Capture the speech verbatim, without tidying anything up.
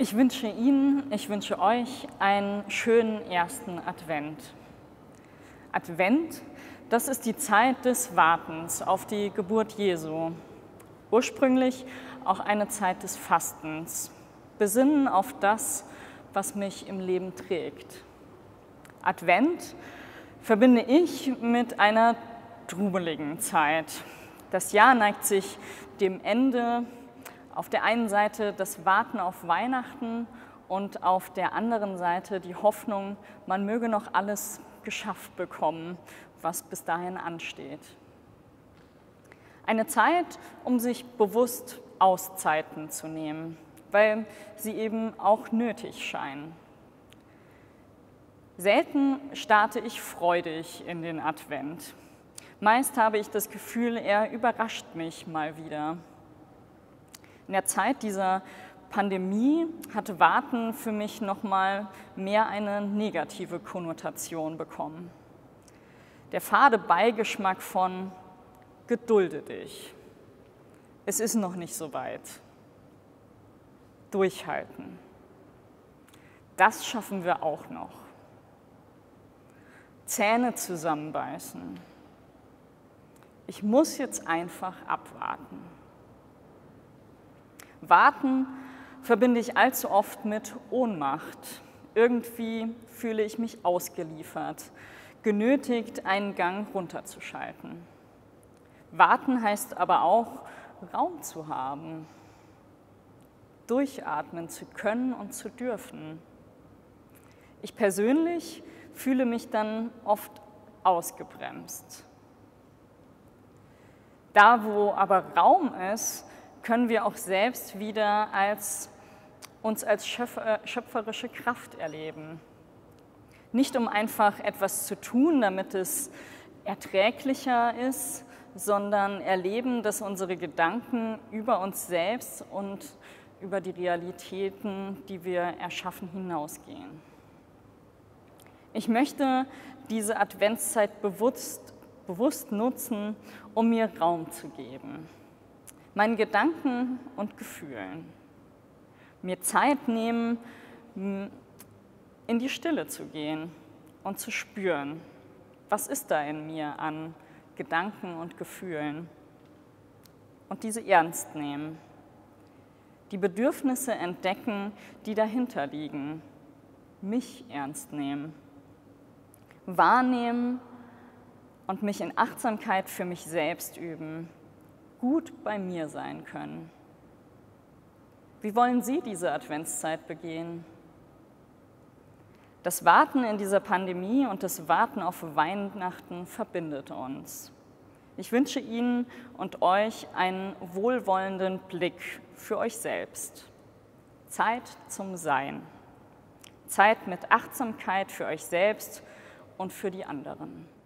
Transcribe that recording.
Ich wünsche Ihnen, ich wünsche euch einen schönen ersten Advent. Advent, das ist die Zeit des Wartens auf die Geburt Jesu. Ursprünglich auch eine Zeit des Fastens. Besinnen auf das, was mich im Leben trägt. Advent verbinde ich mit einer trubeligen Zeit. Das Jahr neigt sich dem Ende. Auf der einen Seite das Warten auf Weihnachten und auf der anderen Seite die Hoffnung, man möge noch alles geschafft bekommen, was bis dahin ansteht. Eine Zeit, um sich bewusst Auszeiten zu nehmen, weil sie eben auch nötig scheinen. Selten starte ich freudig in den Advent. Meist habe ich das Gefühl, er überrascht mich mal wieder. In der Zeit dieser Pandemie hat Warten für mich noch mal mehr eine negative Konnotation bekommen. Der fade Beigeschmack von gedulde dich. Es ist noch nicht so weit. Durchhalten. Das schaffen wir auch noch. Zähne zusammenbeißen. Ich muss jetzt einfach abwarten. Warten verbinde ich allzu oft mit Ohnmacht. Irgendwie fühle ich mich ausgeliefert, genötigt, einen Gang runterzuschalten. Warten heißt aber auch, Raum zu haben, durchatmen zu können und zu dürfen. Ich persönlich fühle mich dann oft ausgebremst. Da, wo aber Raum ist, können wir auch selbst wieder als, uns als schöpferische Kraft erleben. Nicht um einfach etwas zu tun, damit es erträglicher ist, sondern erleben, dass unsere Gedanken über uns selbst und über die Realitäten, die wir erschaffen, hinausgehen. Ich möchte diese Adventszeit bewusst, bewusst nutzen, um mir Raum zu geben. Meinen Gedanken und Gefühlen. Mir Zeit nehmen, in die Stille zu gehen und zu spüren, was ist da in mir an Gedanken und Gefühlen. Und diese ernst nehmen. Die Bedürfnisse entdecken, die dahinter liegen. Mich ernst nehmen. Wahrnehmen und mich in Achtsamkeit für mich selbst üben. Gut bei mir sein können. Wie wollen Sie diese Adventszeit begehen? Das Warten in dieser Pandemie und das Warten auf Weihnachten verbindet uns. Ich wünsche Ihnen und euch einen wohlwollenden Blick für euch selbst. Zeit zum Sein. Zeit mit Achtsamkeit für euch selbst und für die anderen.